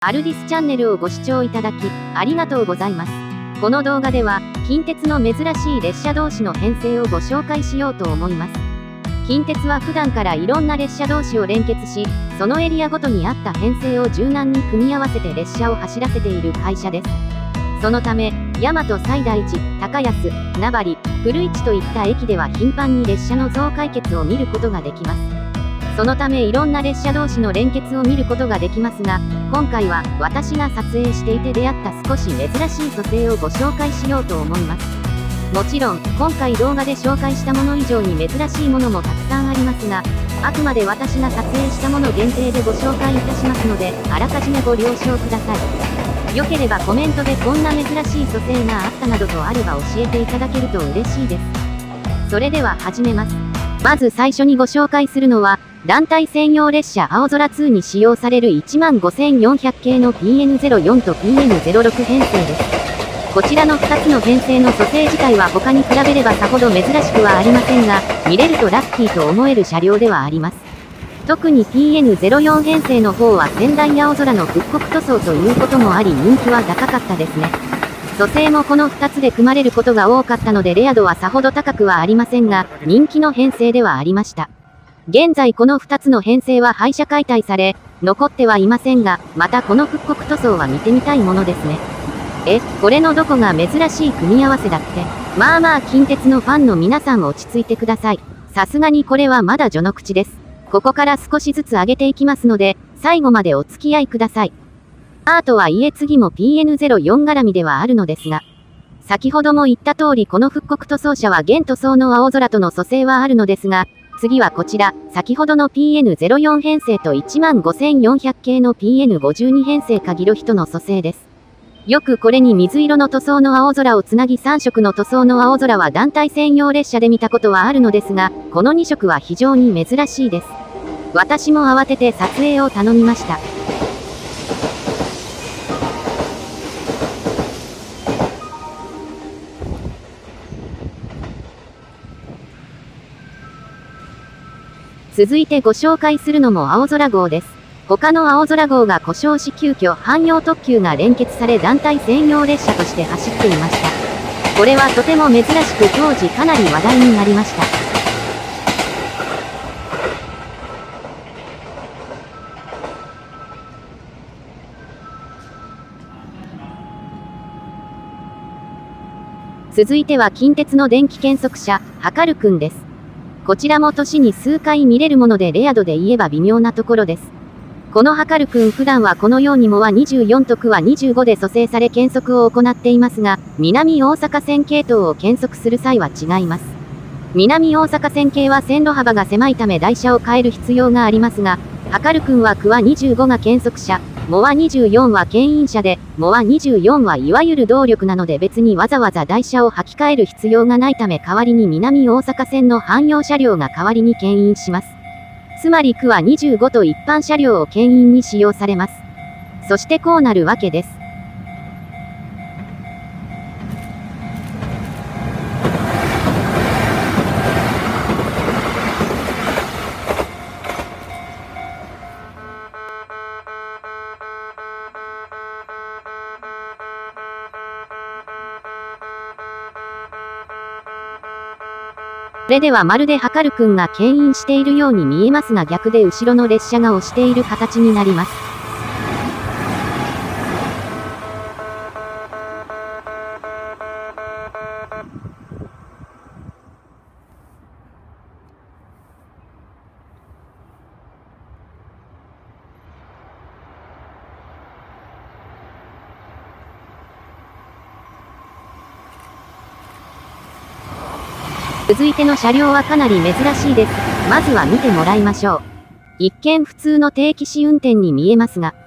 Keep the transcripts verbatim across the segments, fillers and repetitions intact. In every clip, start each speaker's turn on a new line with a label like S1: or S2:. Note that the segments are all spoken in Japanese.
S1: アルディスチャンネルをご視聴いただき、ありがとうございます。この動画では、近鉄の珍しい列車同士の編成をご紹介しようと思います。近鉄は普段からいろんな列車同士を連結し、そのエリアごとに合った編成を柔軟に組み合わせて列車を走らせている会社です。そのため、大和西大寺、高安、名張、古市といった駅では頻繁に列車の増解決を見ることができます。そのためいろんな列車同士の連結を見ることができますが、今回は私が撮影していて出会った少し珍しい組成をご紹介しようと思います。もちろん、今回動画で紹介したもの以上に珍しいものもたくさんありますが、あくまで私が撮影したもの限定でご紹介いたしますので、あらかじめご了承ください。よければコメントでこんな珍しい組成があったなどとあれば教えていただけると嬉しいです。それでは始めます。まず最初にご紹介するのは、団体専用列車青空にに使用されるいちまんごせんよんひゃく系の ピーエヌゼロよん と ピーエヌゼロろく 編成です。こちらのふたつの編成の組成自体は他に比べればさほど珍しくはありませんが、見れるとラッキーと思える車両ではあります。特に ピーエヌゼロよん 編成の方は仙台青空の復刻塗装ということもあり人気は高かったですね。組成もこのふたつで組まれることが多かったのでレア度はさほど高くはありませんが、人気の編成ではありました。現在このふたつの編成は廃車解体され、残ってはいませんが、またこの復刻塗装は見てみたいものですね。え、これのどこが珍しい組み合わせだって。まあまあ近鉄のファンの皆さん落ち着いてください。さすがにこれはまだ序の口です。ここから少しずつ上げていきますので、最後までお付き合いください。アートはいえ次も ピーエヌゼロよん 絡みではあるのですが、先ほども言った通りこの復刻塗装車は現塗装の青空との組成はあるのですが、次はこちら、先ほどの ピーエヌゼロよん 編成といちまんごせんよんひゃく系の ピーエヌごじゅうに 編成かぎろひとの組成です。よくこれに水色の塗装の青空をつなぎさん色の塗装の青空は団体専用列車で見たことはあるのですが、このに色は非常に珍しいです。私も慌てて撮影を頼みました。続いてご紹介するのも青空号です。他の青空号が故障し急遽汎用特急が連結され団体専用列車として走っていました。これはとても珍しく当時かなり話題になりました。続いては近鉄の電気検測車、はかるくんです。こちらも年に数回見れるものでレア度で言えば微妙なところです。このはかるくん普段はこのようにモアにじゅうよんとクアにじゅうごで組成され検測を行っていますが、南大阪線系統を検測する際は違います。南大阪線系は線路幅が狭いため台車を変える必要がありますが、はかるくんはクアにじゅうごが検測車、モアにじゅうよんは牽引車で、モアにじゅうよんはいわゆる動力なので別にわざわざ台車を履き替える必要がないため代わりに南大阪線の汎用車両が代わりに牽引します。つまりクアにじゅうごと一般車両を牽引に使用されます。そしてこうなるわけです。これではまるではかるくんが牽引しているように見えますが逆で後ろの列車が押している形になります。続いての車両はかなり珍しいです。まずは見てもらいましょう。一見普通の定期試運転に見えますが、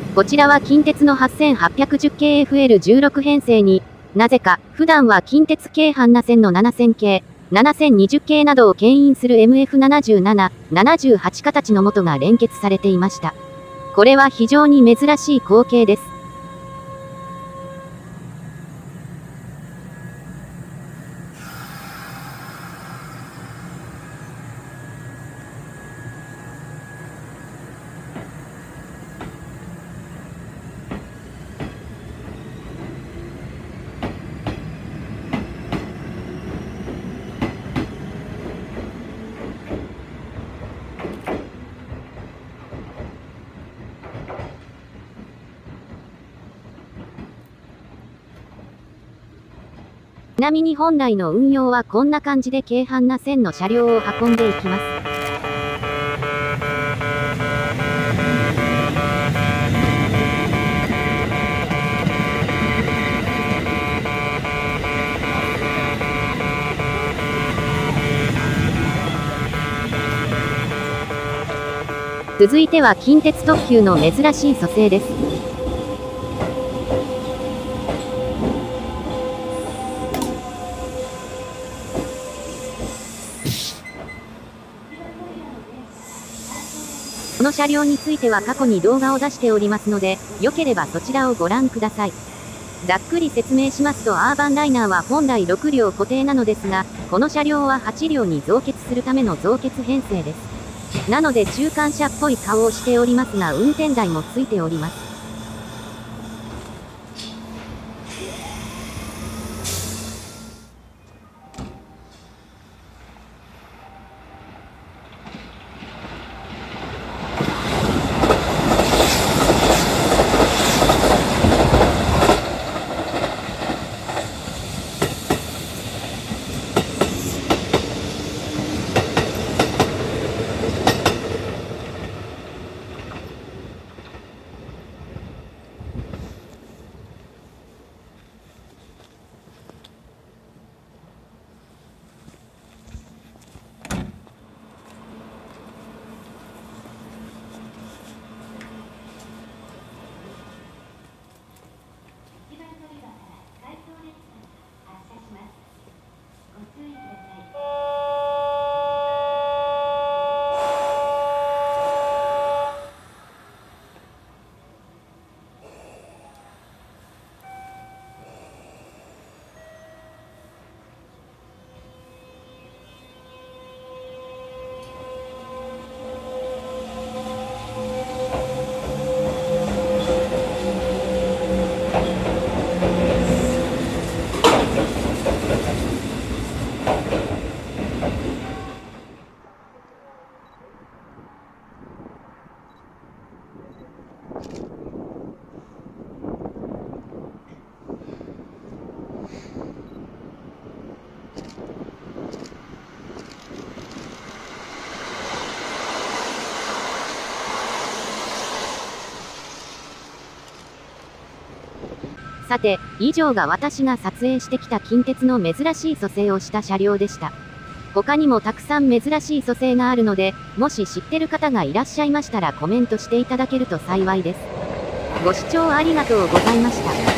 S1: こちらは近鉄の はっせんはっぴゃくじゅうケーエフエルじゅうろく 編成に、なぜか、普段は近鉄京阪な線のななせん系、ななせんにじゅう系などを牽引する エムエフななじゅうなな、ななじゅうはち 形の元が連結されていました。これは非常に珍しい光景です。ちなみに本来の運用はこんな感じで京阪な線の車両を運んでいきます。続いては近鉄特急の珍しい組成です。この車両については過去に動画を出しておりますので、よければそちらをご覧ください。ざっくり説明しますと、アーバンライナーは本来ろく両固定なのですが、この車両ははち両に増結するための増結編成です。なので中間車っぽい顔をしておりますが、運転台もついております。さて、以上が私が撮影してきた近鉄の珍しい組成をした車両でした。他にもたくさん珍しい組成があるので、もし知ってる方がいらっしゃいましたらコメントしていただけると幸いです。ご視聴ありがとうございました。